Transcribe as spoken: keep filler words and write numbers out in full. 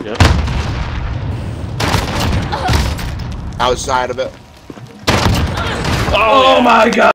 Yep. Outside of it. Oh, Oh yeah. my god!